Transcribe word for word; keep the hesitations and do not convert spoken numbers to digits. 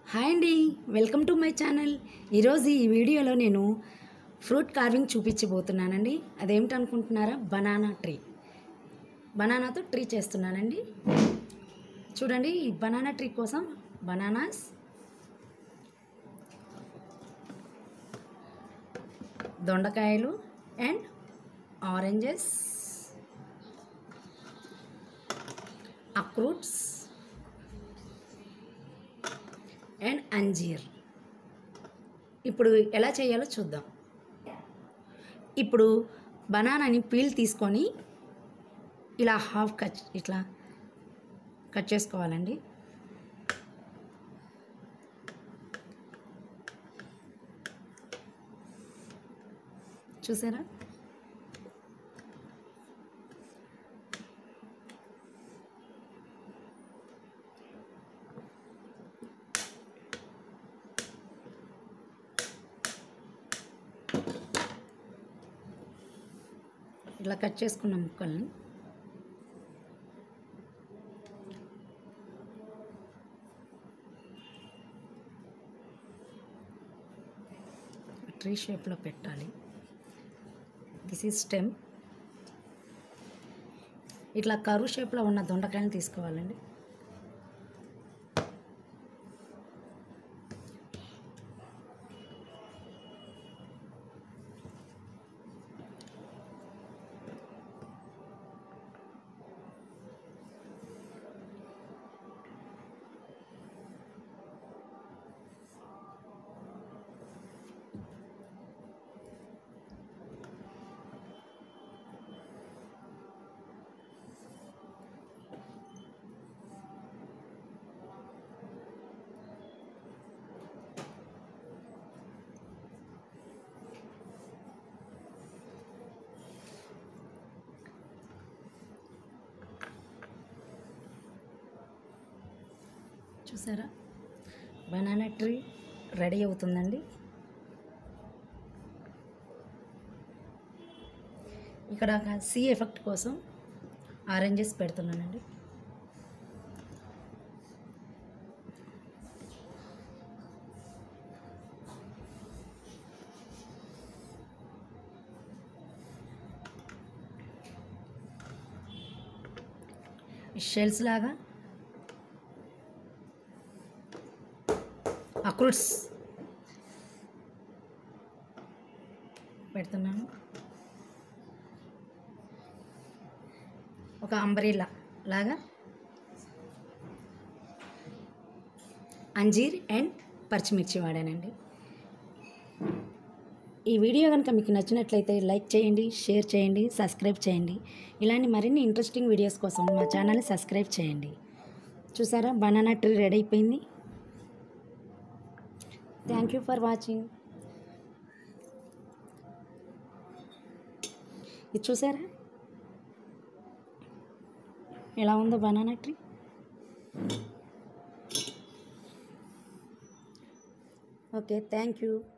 Hi అండి, welcome to my channel. ఈరోజు ఈ వీడియోలో నేను ఫ్రూట్ కార్వింగ్ చూపించబోతున్నానండి. అదేమిటనుకుంటున్నారా? Banana tree. బనానాతో ట్రీ చేస్తున్నానండి. చూడండి, ఈ బనానా ట్రీ కోసం బనానాస్, దొండకాయలు అండ్ ఆరెంజెస్, అక్రూట్స్ అండ్ అంజీర్. ఇప్పుడు ఎలా చేయాలో చూద్దాం. ఇప్పుడు బనానాని పీల్ తీసుకొని ఇలా హాఫ్ కట్ ఇట్లా కట్ చేసుకోవాలండి. చూసారా? ఇట్లా కట్ చేసుకున్న ముక్కల్ని ట్రీ షేప్లో పెట్టాలి. This is stem. ఇట్లా కరువు షేప్లో ఉన్న దొండకాయని తీసుకోవాలండి. చూసారా? బనానా ట్రీ రెడీ అవుతుందండి. ఇక్కడ సీ ఎఫెక్ట్ కోసం ఆరెంజెస్ పెడుతున్నానండి. షెల్స్ లాగా అక్రూట్స్ పెడుతున్నాను. ఒక అంబ్రెల్లా లాగా అంజీర్ అండ్ పచ్చిమిర్చి వాడానండి. ఈ వీడియో కనుక మీకు నచ్చినట్లయితే లైక్ చేయండి, షేర్ చేయండి, సబ్స్క్రైబ్ చేయండి. ఇలాంటి మరిన్ని ఇంట్రెస్టింగ్ వీడియోస్ కోసం మా ఛానల్ని సబ్స్క్రైబ్ చేయండి. చూసారా? బనానా ట్రీ రెడీ అయిపోయింది. Thank you for watching. ఇది చూసారా ఎలా ఉందో banana tree? Okay, thank you.